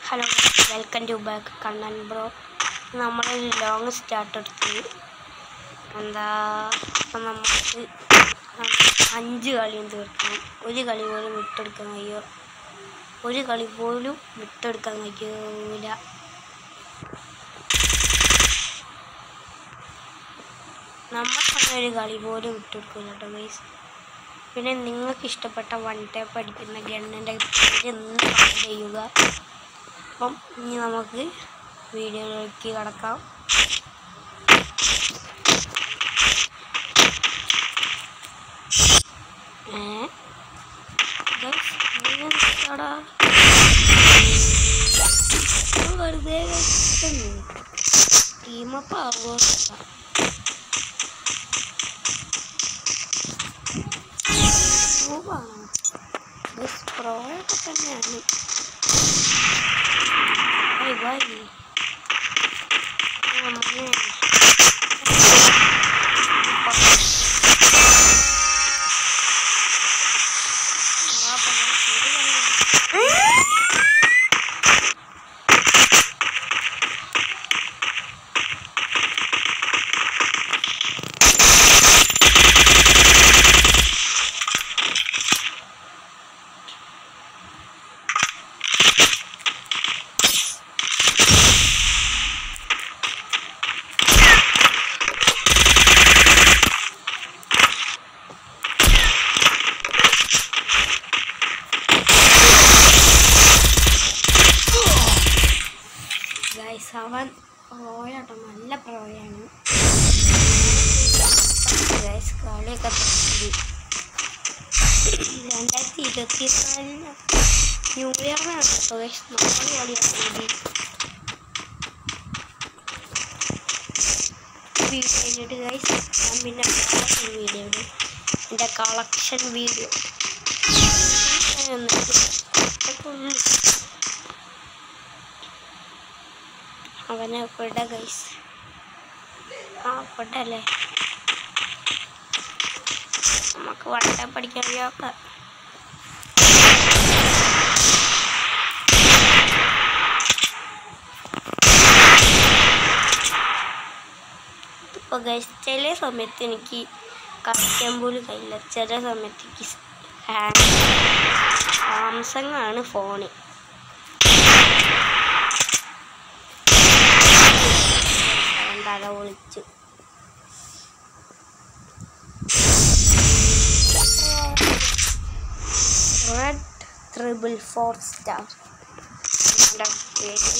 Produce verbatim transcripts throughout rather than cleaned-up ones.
Hello welcome to back Kannan bro. നമ്മളൊരു long start എടുത്തു. എന്താ അപ്പം നമുക്ക് അഞ്ച് കളിയും തീർക്കണം. ഒരു കളി പോലും വിട്ടെടുക്കാൻ കഴിയോ ഒരു കളി പോലും വിട്ടെടുക്കാൻ കഴിയൂല. നമ്മൾ ഒരു കളി പോലും വിട്ടെടുക്കില്ല കേട്ടോ ഗൈസ്. പിന്നെ നിങ്ങൾക്ക് ഇഷ്ടപ്പെട്ട വൺ ടാപ്പ് അടിക്കുന്ന ഗണ്ണിൻ്റെ പേര് ഒന്ന് കമൻറ്റ് ചെയ്യുക. അപ്പം ഇനി നമുക്ക് വീഡിയോയിലേക്ക് കടക്കാം. ഏ വെറുതെ ടീമപ്പ് ആവുക. പ്രോയൊക്കെ തന്നെയാണ്. അവൻ പ്രോയാട്ടോ, നല്ല പ്രോയാണ്. കളിയൊക്കെ രണ്ടായിരത്തി ഇരുപത്തി നാലിന് ന്യൂ ഇയറിനാണ് കേട്ടോ ഗൈസ് നമ്മൾ കളിയാക്കുന്നത്. വീഡിയോ കഴിഞ്ഞിട്ട് ഗൈസ് ഞാൻ പിന്നെ വീഡിയോ ഇടും, എൻ്റെ കളക്ഷൻ വീഡിയോ. അവനെ പെട ഗൈസ്. ആ പെടല്ലേ, നമുക്ക് വട്ട പഠിക്കാൻ അറിയാത്ത. ഇപ്പോൾ ഗൈസ് ചില സമയത്ത് എനിക്ക് കളിക്കാൻ പോലും കഴിയില്ല. ചില സമയത്ത് എനിക്ക് ഹാങ്. സാംസങ് ആണ് ഫോണ്. തല ഒളിച്ചു. റെഡ് ട്രിപ്പിൾ ഫോർ സ്റ്റാർ പേര്.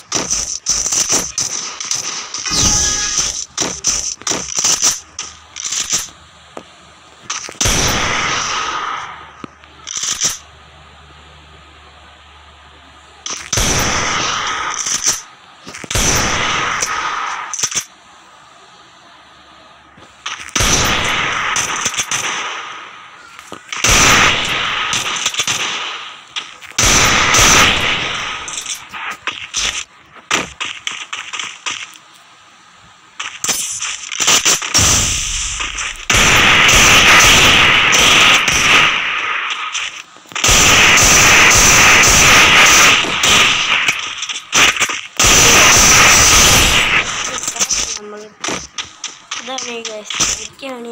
ഇതാണ് എനിക്കാണ്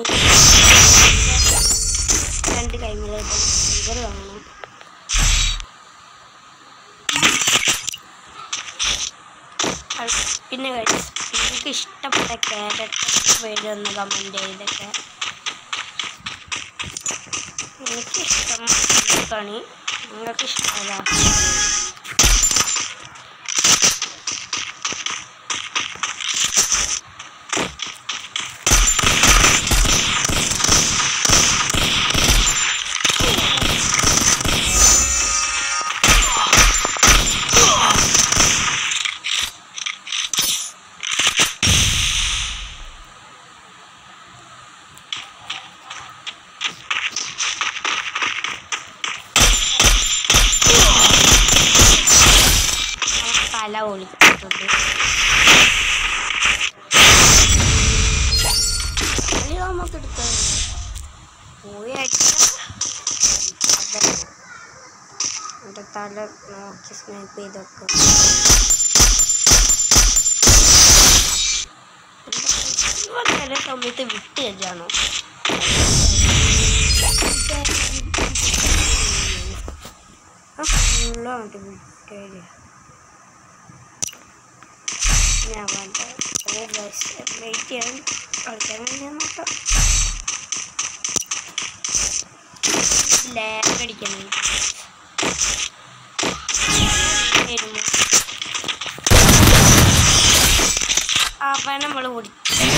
രണ്ട് കൈമിലായിട്ട് ഫീവർ കാണണം. പിന്നെ നിങ്ങൾക്ക് ഇഷ്ടപ്പെട്ട ക്യാരക്ടർ പേര് ഒന്ന് കമൻറ്റ് ചെയ്തൊക്കെ. എനിക്കിഷ്ടം കളി, നിങ്ങൾക്ക് ഇഷ്ടമല്ല. തല ഒളിച്ചിട്ടുണ്ട്. നമുക്ക് എടുക്കാം പോയി അടിച്ച തല നല്ല നോക്കി സ്നൈപ്പ് ചെയ്തൊക്കെ ചില സമയത്ത് വിട്ട് കഴിച്ചാണോ ഫുള്ളാണ്ട് വിട്ട് ഞാൻ വേണ്ട വെയിറ്റ് ചെയ്യാൻ കളിക്കാൻ കഴിഞ്ഞാൽ നോക്കാം ലാഗ് അടിക്കണം അവൻ നമ്മൾ ഓടി